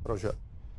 رجاء.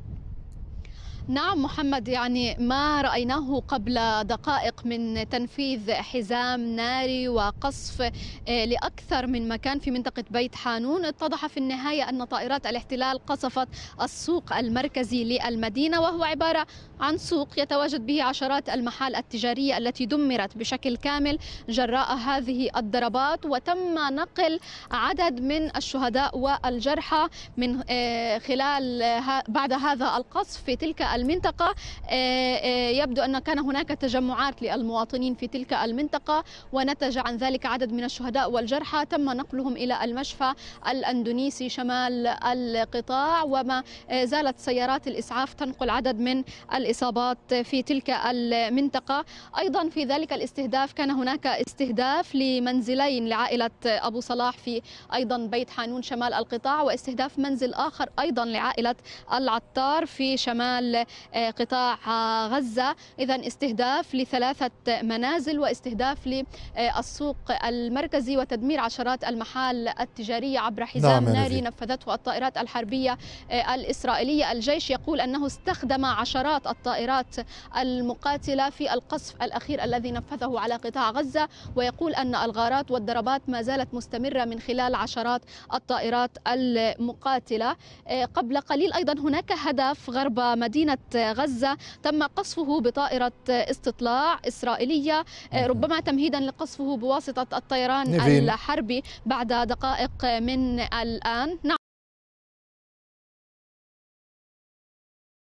نعم محمد، يعني ما رأيناه قبل دقائق من تنفيذ حزام ناري وقصف لأكثر من مكان في منطقة بيت حانون، اتضح في النهاية أن طائرات الاحتلال قصفت السوق المركزي للمدينة، وهو عبارة عن سوق يتواجد به عشرات المحال التجارية التي دمرت بشكل كامل جراء هذه الضربات. وتم نقل عدد من الشهداء والجرحى من بعد هذا القصف في تلك المنطقة. يبدو أن كان هناك تجمعات للمواطنين في تلك المنطقة، ونتج عن ذلك عدد من الشهداء والجرحى تم نقلهم إلى المشفى الأندونيسي شمال القطاع، وما زالت سيارات الإسعاف تنقل عدد من الإصابات في تلك المنطقة. أيضا في ذلك الاستهداف كان هناك استهداف لمنزلين لعائلة أبو صلاح في أيضا بيت حانون شمال القطاع، واستهداف منزل آخر أيضا لعائلة العطار في شمال قطاع غزة. إذن استهداف لثلاثة منازل واستهداف للسوق المركزي وتدمير عشرات المحال التجارية عبر حزام نعم يا ناري نيفين. نفذته الطائرات الحربية الإسرائيلية. الجيش يقول أنه استخدم عشرات الطائرات المقاتلة في القصف الأخير الذي نفذه على قطاع غزة، ويقول أن الغارات والضربات ما زالت مستمرة من خلال عشرات الطائرات المقاتلة. قبل قليل أيضا هناك هدف غرب مدينة غزة تم قصفه بطائرة استطلاع إسرائيلية، ربما تمهيدا لقصفه بواسطة الطيران نيفين. الحربي بعد دقائق من الآن. نعم.